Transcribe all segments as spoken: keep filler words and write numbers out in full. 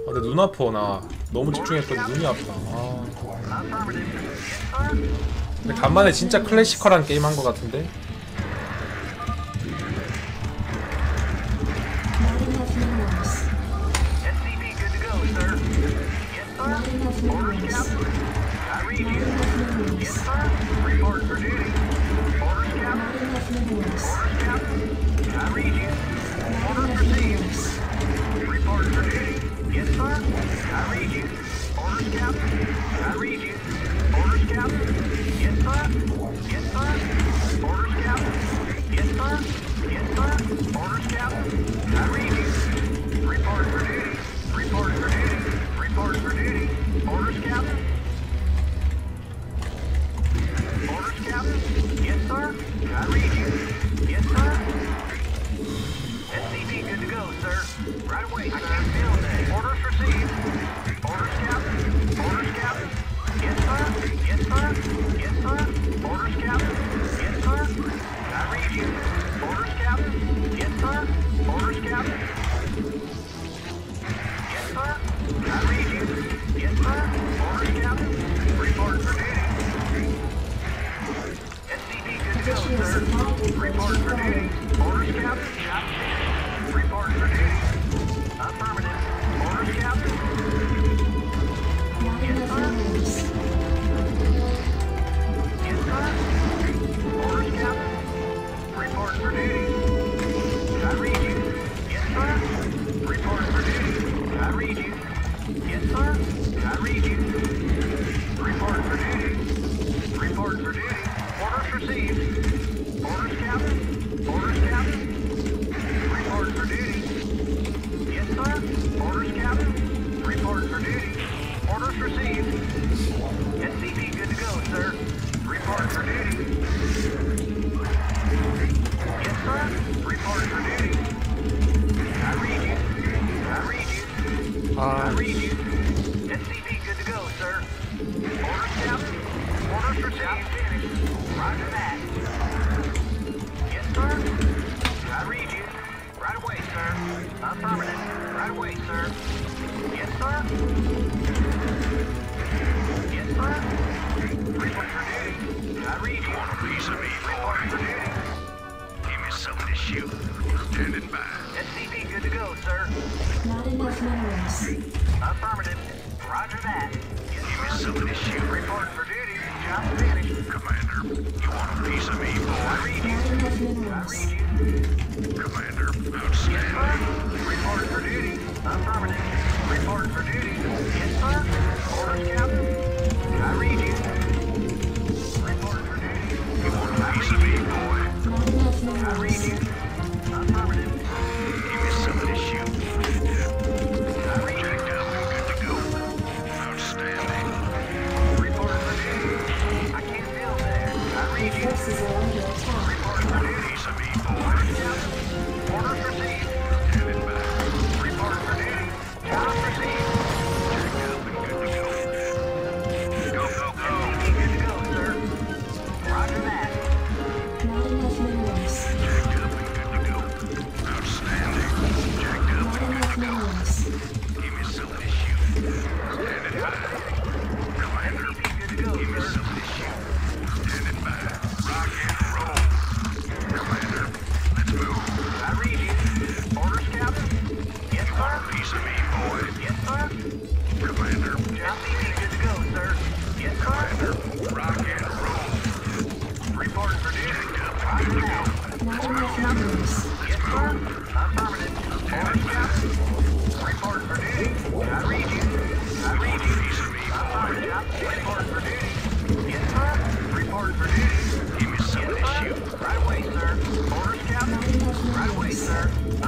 아, 근데 눈 아파. 나 너무 집중했더니 눈이 아파. 아. 근데 간만에 진짜 클래시컬한 게임 한 것 같은데.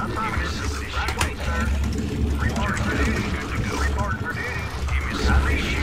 Report for duty.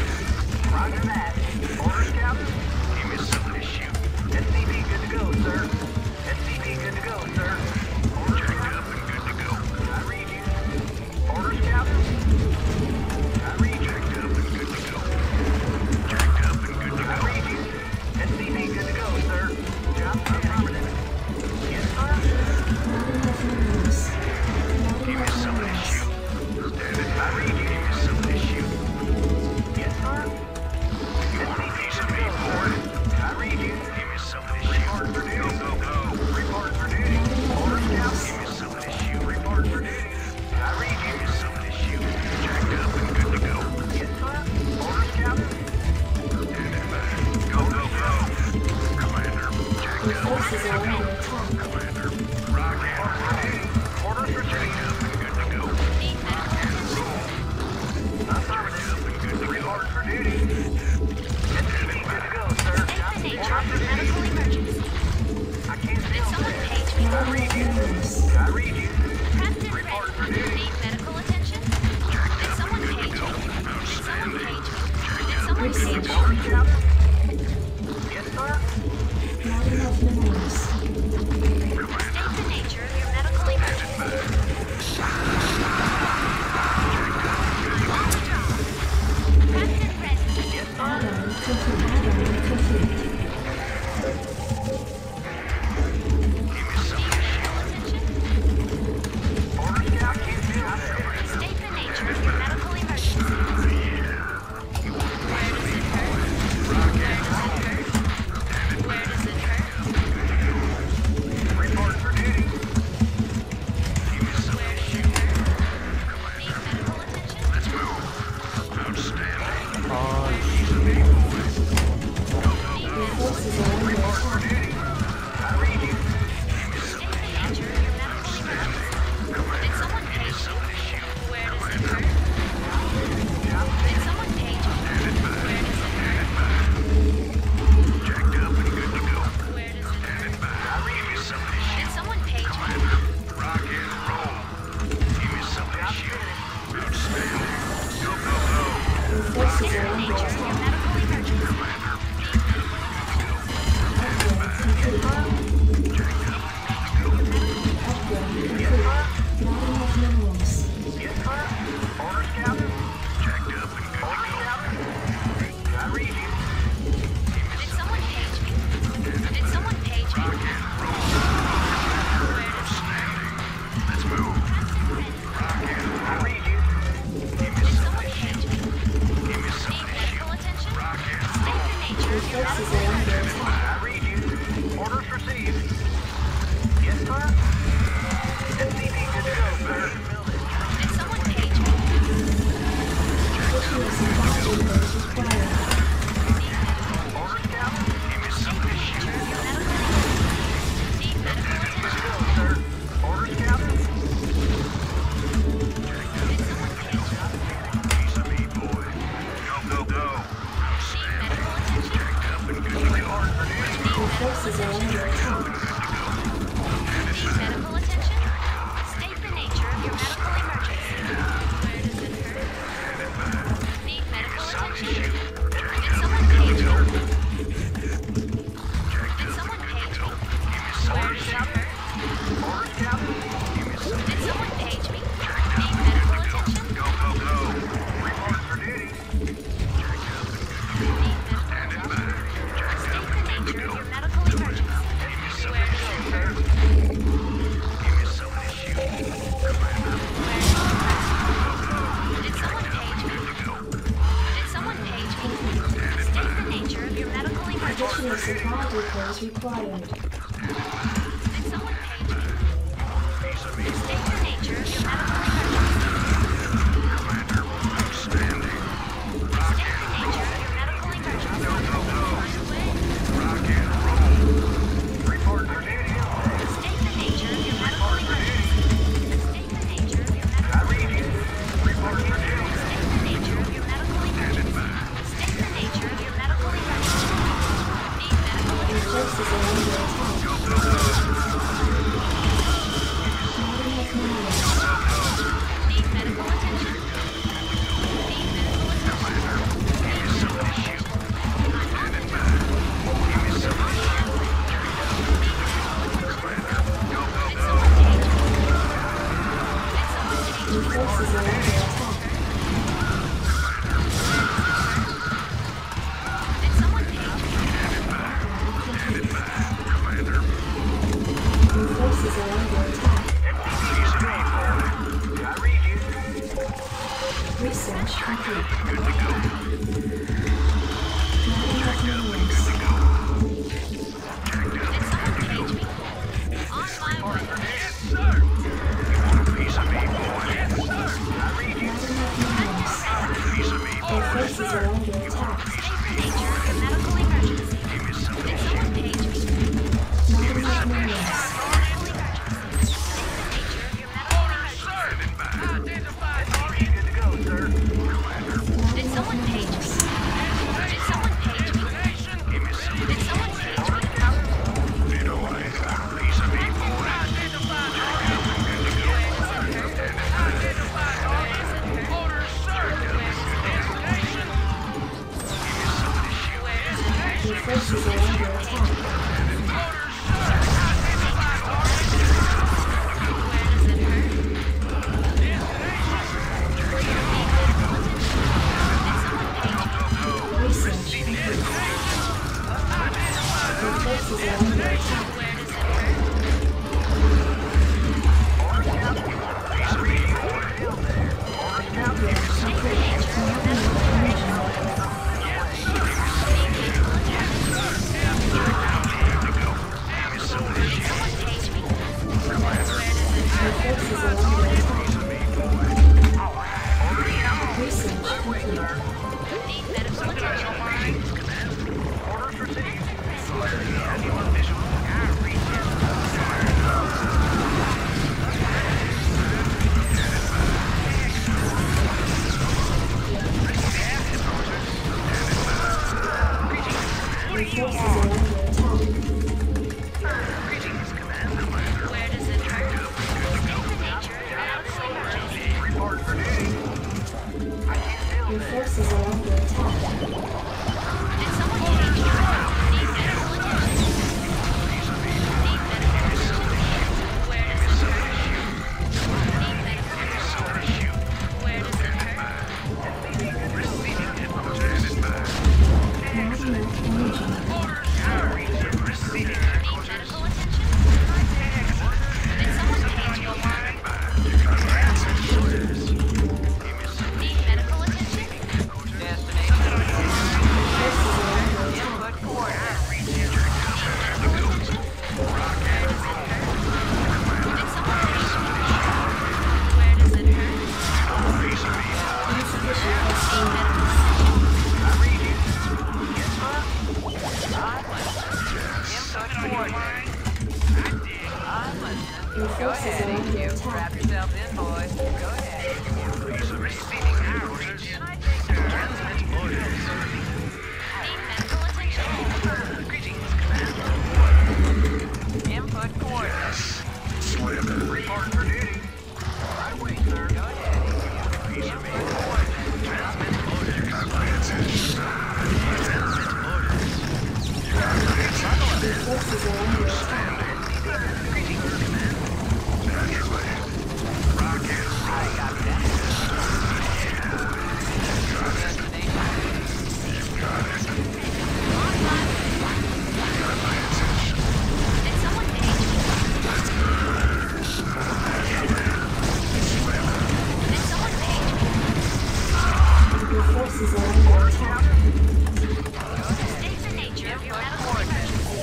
forces are under attack. State the nature of your medical emergency.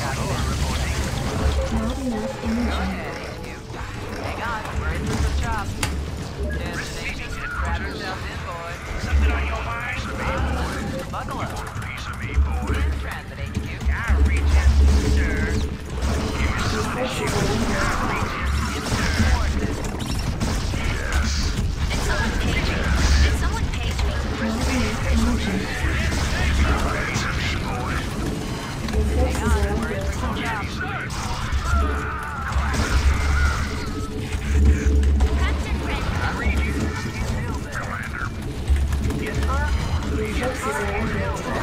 Not enough energy. Hang on, we're in for some chops. Destination, grab yourself in, boy. Something on your mind? Buckle up. Piece of me, boy. In transit, H Q. I reach it, sir. Your forces are under attack. Did someone page me? Did someone page me? Not enough energy. Your forces are under attack. Captain ready. Your forces are under attack.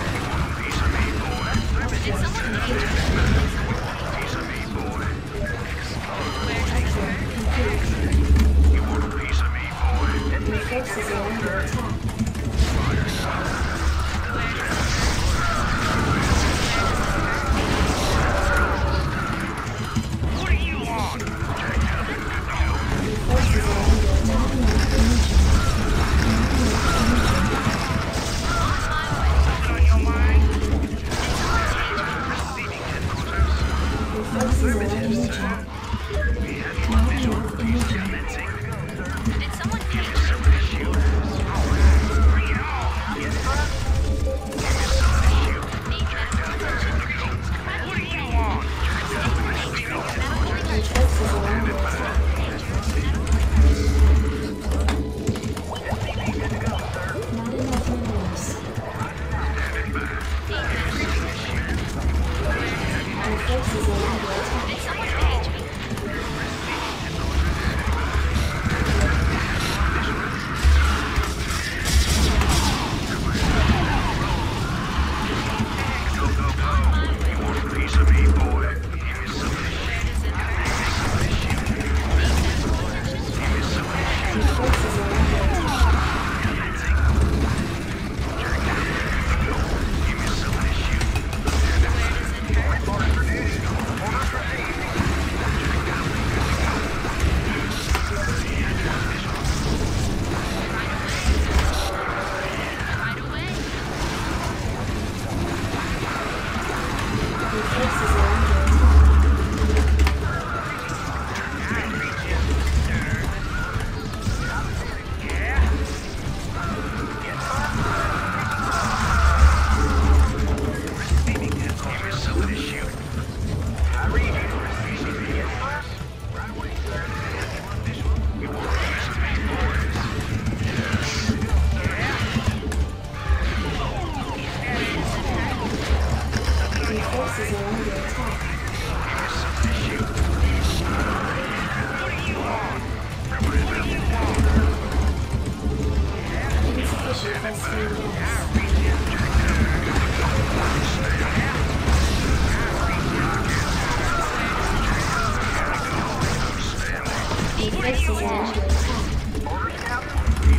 Did someone page me? Your forces are under attack. What do you want? Your forces are under attack. Not enough energy. Something on your mind? Your forces are under attack. Not enough energy. Did someone page me? What do you want? Your forces are under attack. Not enough minerals. Your forces are under attack. Did someone page me? Piece of me, boy. Your forces are under attack. Right away. Your forces are under attack. Your forces are under attack. Insufficient phosphine gas. Your forces are under attack.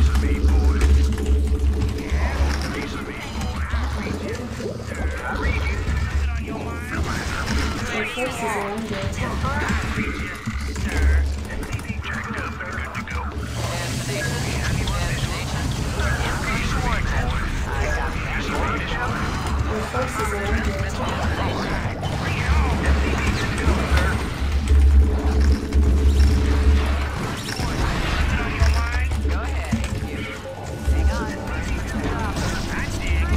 Your forces are under attack. Your forces are under attack. Go ahead, H Q. Hang on, we're in for some chops. I dig.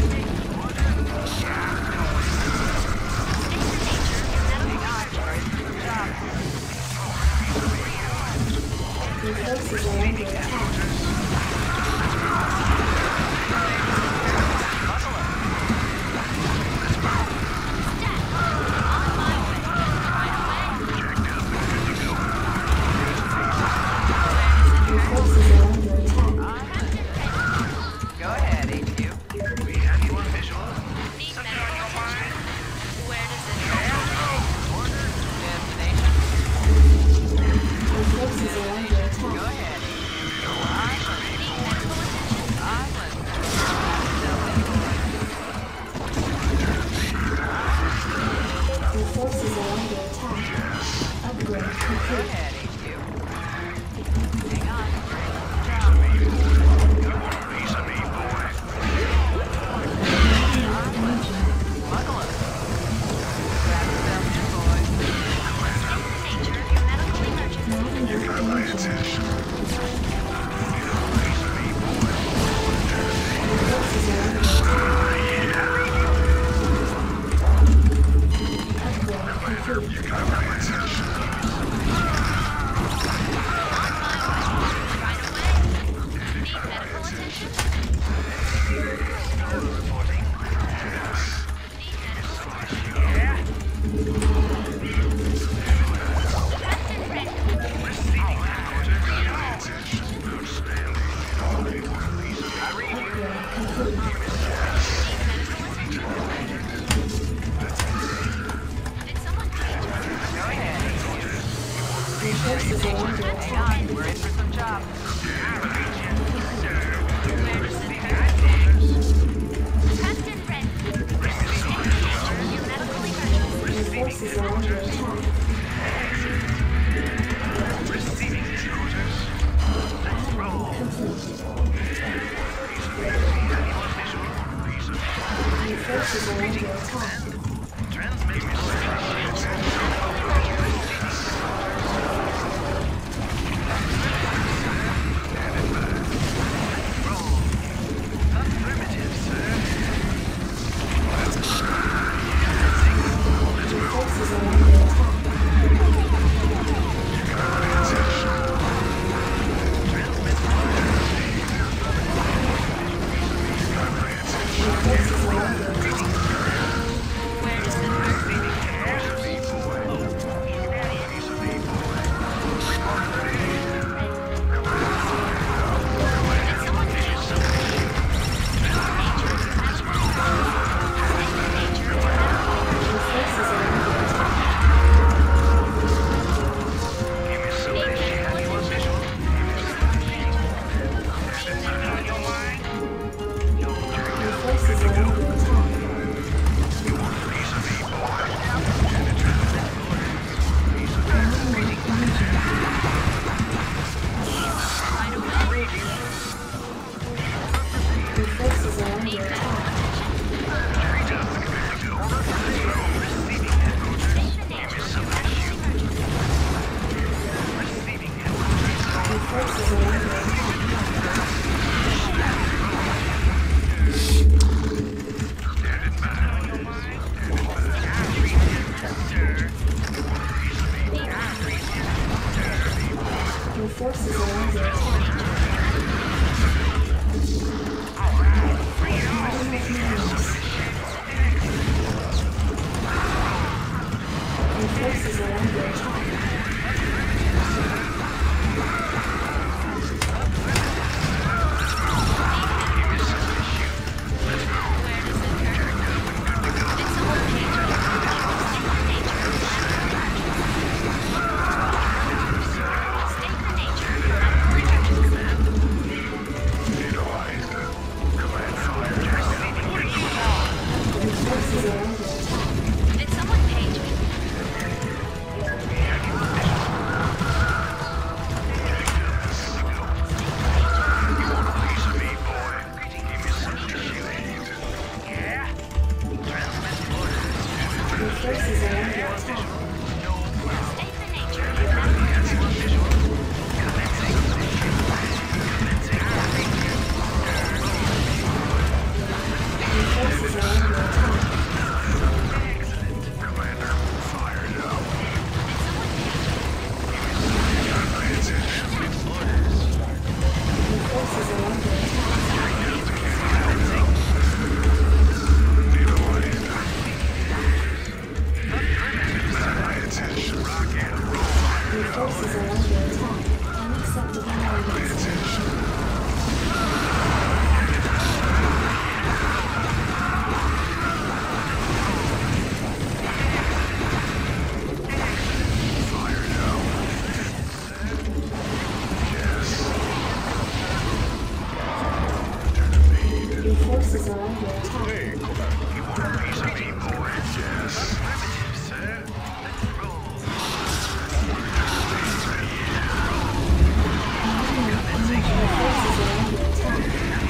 State the nature of your medical Hang on, we're in for some chops. upgrade complete. Did someone page me? Go ahead. Your forces are under Hang attack. on, we're in for some job. Where does it hurt? Prepped and ready. Your medical emergency. Your forces are under attack. Complete. Your forces are under attack. Your forces are under attack. Your forces are under attack. Where does it hurt? Did someone page me? Your forces are under attack. Your forces are under attack. Your forces are under attack. Your forces are under attack. Your forces are under attack. Item of minerals. Your forces are under attack. Your forces are under attack. Did someone page me? Your forces are under attack. Stay for nature. Your medical Your forces are under attack. Your forces are under attack. Your forces are under attack. Unacceptable elements. Your forces are under attack. Your forces are under attack.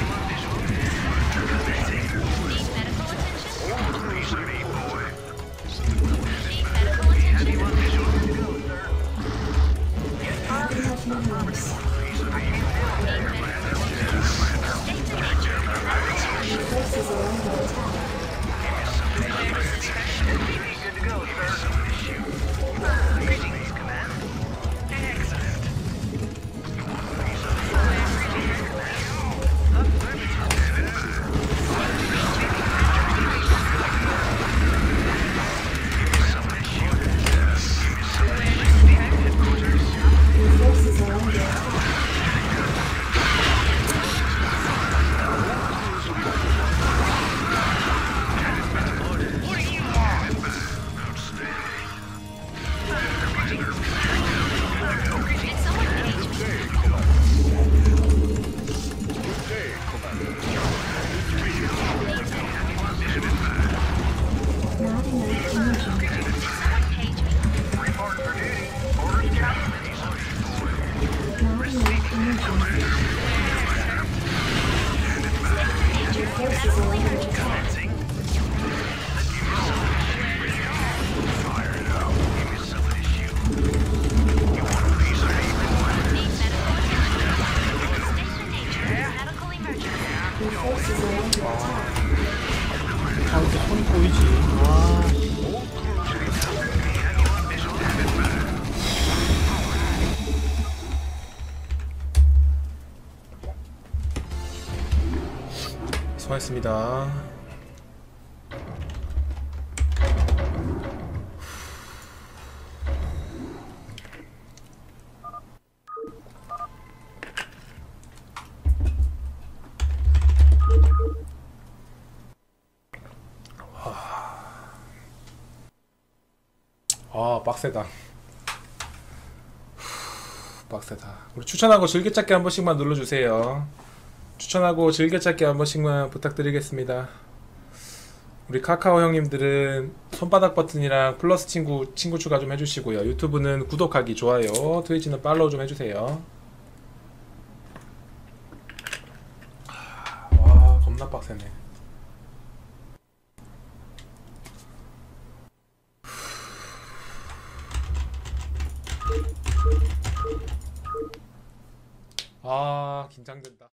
Need medical attention? Need medical attention? Item of minerals. Stay for nature. Your forces are under attack. 나비는 진행 중. Someone page me. 나비는 진행 중. Your forces are under attack. Medical emergency. Your forces are under attack. 아 이렇게 손이 보이지. 아. 수고하셨습니다. 아 빡세다. 빡세다. 우리 추천하고 즐겨찾기 한 번씩만 눌러주세요. 추천하고 즐겨찾기 한 번씩만 부탁드리겠습니다. 우리 카카오 형님들은 손바닥 버튼이랑 플러스 친구 친구 추가 좀 해주시고요. 유튜브는 구독하기, 좋아요, 트위치는 팔로우 좀 해주세요. 와 겁나 빡세네. 아 긴장된다.